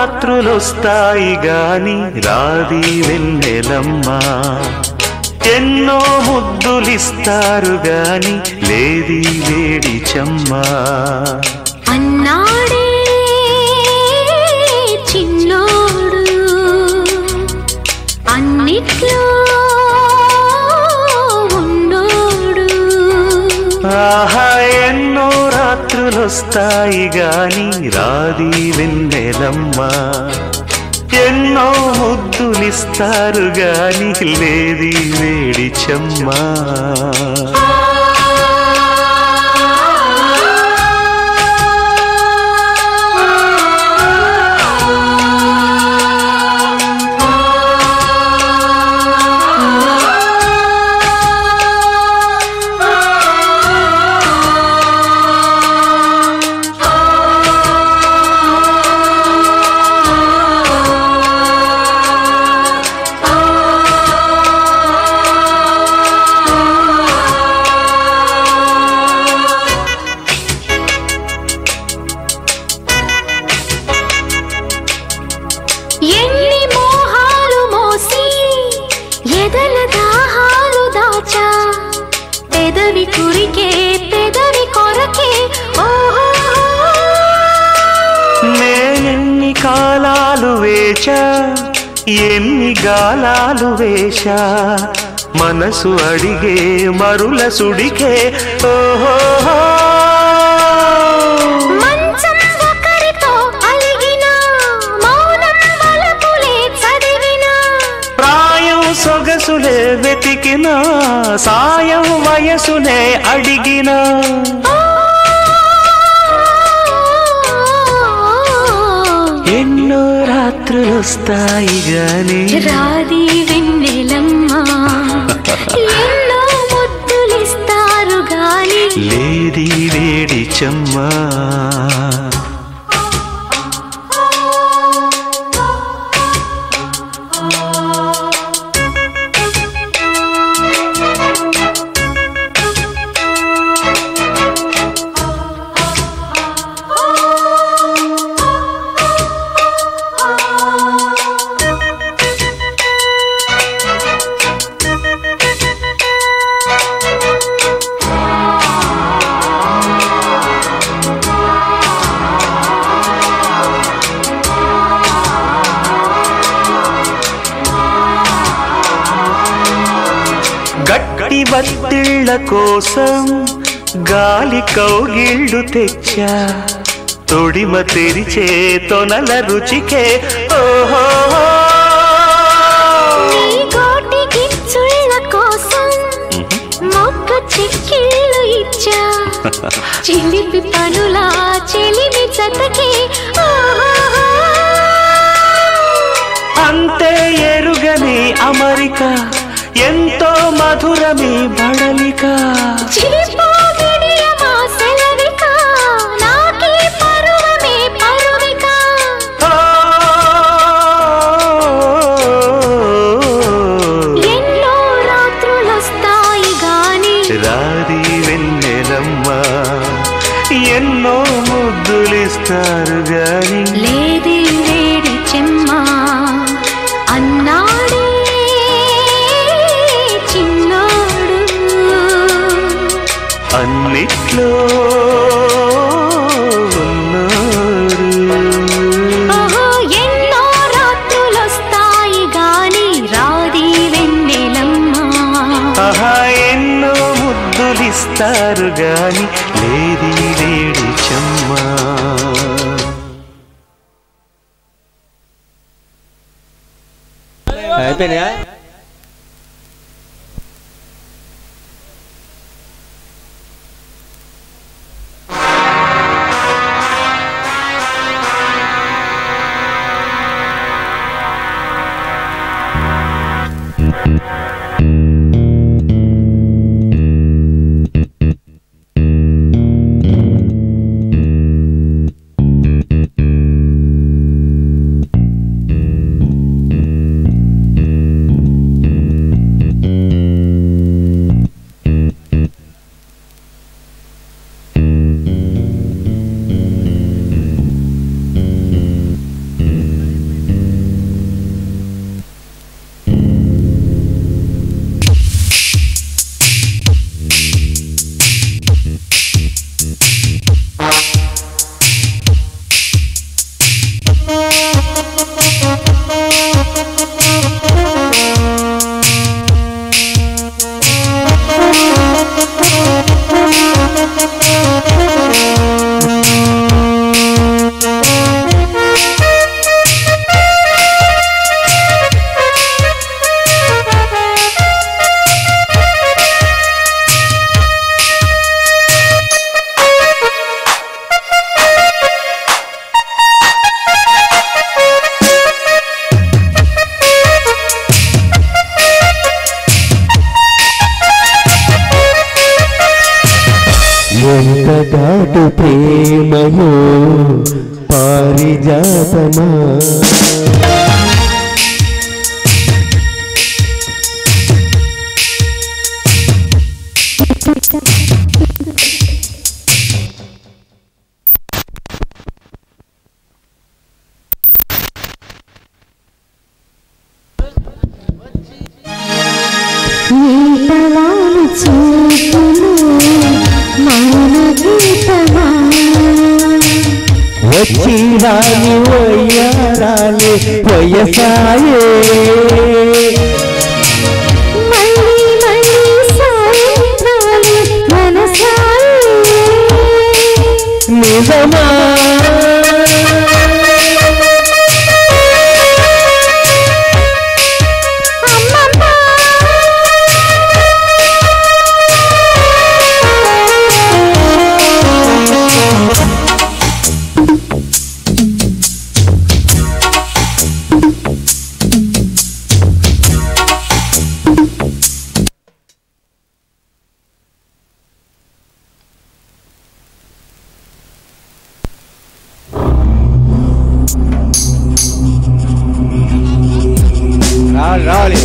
రాత్రులొస్తాయి గాని రాది వెన్నెలమ్మ ఎన్నో ముద్దులిస్తారు గాని లేది వేడి చెమ్మ అన్నాడే చిన్నోడు అన్నిట్లో ఉన్నోడు ఆహా ఎన్నో రాత్రులొస్తాయి గాని రాది వెన్నెలమ్మ ఎన్నో ముద్దులిస్తారు గాని లేది వేడి చెమ్మ నేనెన్ని కాలాలు వేచా ఎన్ని గాలాలు వేశా మనసు అడిగే మరుల సుడికే ఓహో మంచం ఒకరితో అలిగినా మౌనం వలపులే చదివినా ప్రాయం సొగసులే వెతికినా సాయం వయసునే అడిగినా ఎన్నో రాత్రులొస్తాయి గాని రాది వెన్నెలమ్మ ఎన్నో ముద్దులిస్తారు గాని లేది వేడి చెమ్మ గట్టి బత్తిళ్ళ కోసం గాలి కౌగిళ్ళు తెచ్చా తొడిమ తెరిచే తొనల రుచికే ఓహో కోటి గిచ్చుళ్ళ కోసం మొక్క చిక్కిళ్ళు ఇచ్చా చిలిపి పనులా చెలిమి జతకి అంతే ఎరుగని అమరిక ఎంతో మధురమి బడలిక ఎన్నో రాత్రులొస్తాయి గాని రాది వెన్నెలమ్మ ఎన్నో ముద్దులిస్తారు గాని లేది వేడి చెమ్మ అన్నాడే చిన్నాడు అన్నిట్లో ఉన్నాడు ఎన్నో రాత్రులొస్తాయి గాని రాది వెన్నెలమ్మ ఆహా ఎన్నో ముద్దులిస్తారు గాని లేది వేడి చెమ్మ అయిపోయినాయా ఎత్తగాటు ప్రేమయో పారిజాతమా వచ్చిరాని వయ్యారాలే వయసాయే నిజమా రావాలి